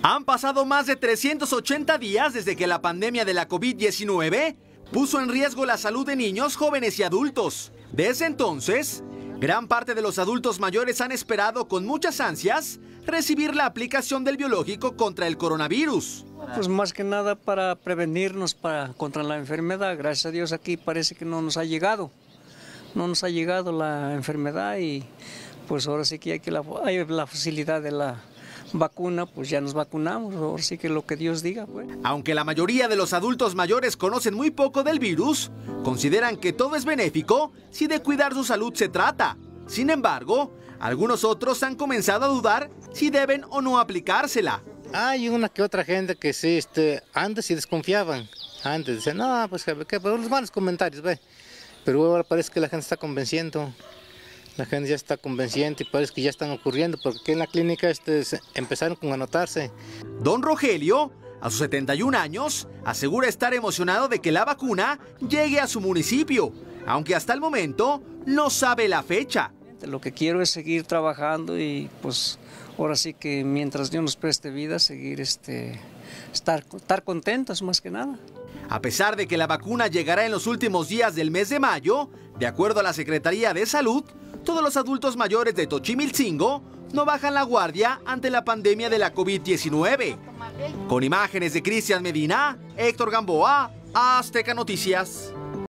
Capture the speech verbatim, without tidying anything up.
Han pasado más de trescientos ochenta días desde que la pandemia de la COVID diecinueve puso en riesgo la salud de niños, jóvenes y adultos. Desde entonces, gran parte de los adultos mayores han esperado con muchas ansias recibir la aplicación del biológico contra el coronavirus. Pues más que nada para prevenirnos para, contra la enfermedad. Gracias a Dios aquí parece que no nos ha llegado. No nos ha llegado la enfermedad y pues ahora sí que hay, que la, hay la facilidad de la vacuna, pues ya nos vacunamos, ahora sí que lo que Dios diga. Pues. Aunque la mayoría de los adultos mayores conocen muy poco del virus, consideran que todo es benéfico si de cuidar su salud se trata. Sin embargo, algunos otros han comenzado a dudar si deben o no aplicársela. Hay una que otra gente que sí, este, antes sí desconfiaban, antes decían, no, pues que por los malos comentarios, ve. Pero ahora parece que la gente está convenciendo. La gente ya está convenciente y parece que ya están ocurriendo, porque aquí en la clínica este, empezaron con anotarse. Don Rogelio, a sus setenta y un años, asegura estar emocionado de que la vacuna llegue a su municipio, aunque hasta el momento no sabe la fecha. Lo que quiero es seguir trabajando y pues ahora sí que mientras Dios nos preste vida, seguir este, estar, estar contentos más que nada. A pesar de que la vacuna llegará en los últimos días del mes de mayo, de acuerdo a la Secretaría de Salud, todos los adultos mayores de Tochimilcingo no bajan la guardia ante la pandemia de la COVID diecinueve. Con imágenes de Cristian Medina, Héctor Gamboa, Azteca Noticias.